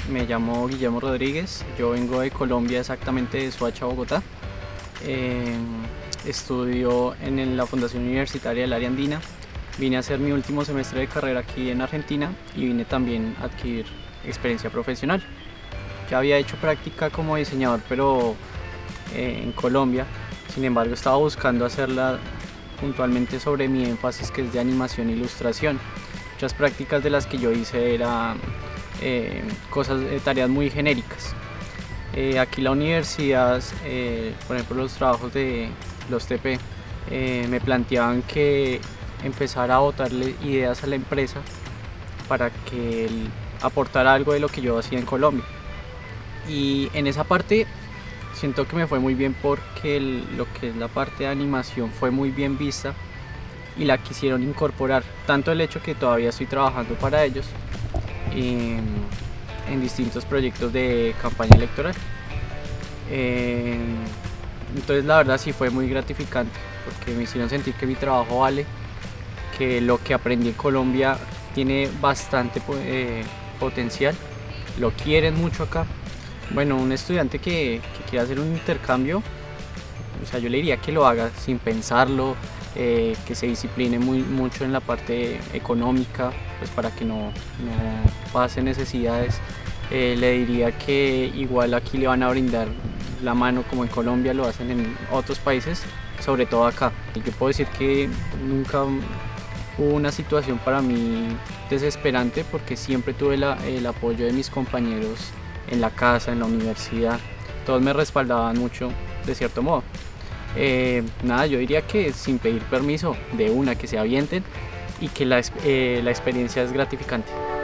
me llamo Guillermo Rodríguez, yo vengo de Colombia, exactamente de Soacha, Bogotá. Estudio en la Fundación Universitaria del Área Andina. Vine a hacer mi último semestre de carrera aquí en Argentina y vine también a adquirir experiencia profesional. Ya había hecho práctica como diseñador, pero en Colombia. Sin embargo, estaba buscando hacerla puntualmente sobre mi énfasis, que es de animación e ilustración. Muchas prácticas de las que yo hice eran tareas muy genéricas. Aquí la universidad, por ejemplo los trabajos de los TP, me planteaban que empezara a botarle ideas a la empresa para que él aportara algo de lo que yo hacía en Colombia. Y en esa parte siento que me fue muy bien porque lo que es la parte de animación fue muy bien vista y la quisieron incorporar, tanto el hecho que todavía estoy trabajando para ellos en distintos proyectos de campaña electoral. Entonces la verdad sí fue muy gratificante porque me hicieron sentir que mi trabajo vale, que lo que aprendí en Colombia tiene bastante potencial, lo quieren mucho acá. Bueno, un estudiante que quiera hacer un intercambio, o sea, yo le diría que lo haga sin pensarlo, que se discipline mucho en la parte económica, pues para que no pase necesidades. Le diría que igual aquí le van a brindar la mano como en Colombia lo hacen en otros países, sobre todo acá. Yo puedo decir que nunca hubo una situación para mí desesperante porque siempre tuve el apoyo de mis compañeros en la casa, en la universidad. Todos me respaldaban mucho de cierto modo. Nada, yo diría que sin pedir permiso, de una que se avienten y que la experiencia es gratificante.